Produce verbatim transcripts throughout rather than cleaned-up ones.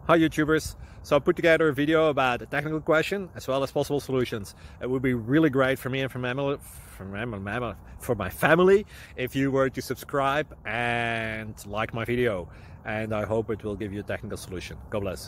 Hi YouTubers! So I put together a video about a technical question as well as possible solutions. It would be really great for me and for, mammal, for, mammal, for my family if you were to subscribe and like my video, and I hope it will give you a technical solution. God bless.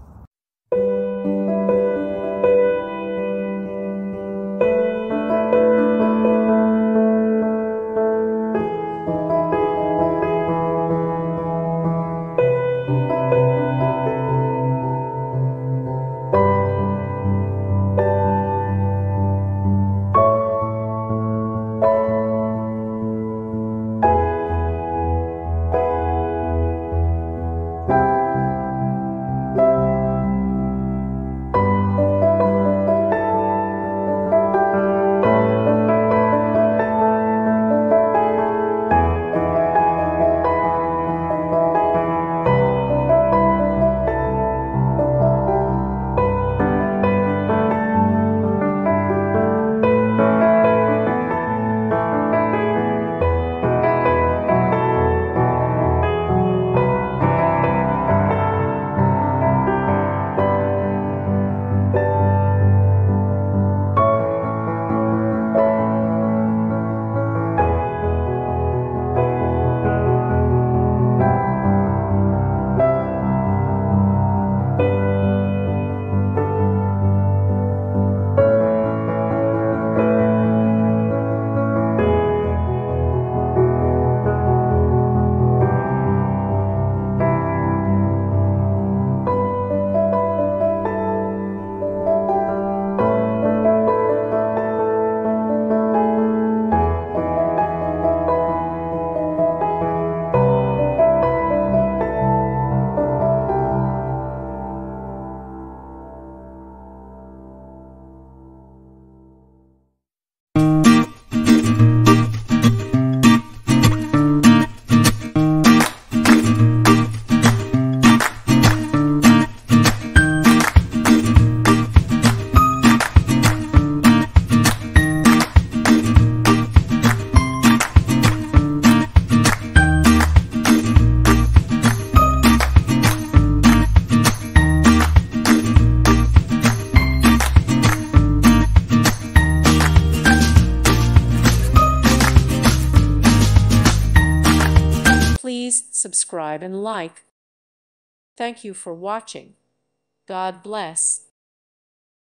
Please subscribe and like. Thank you for watching. God bless.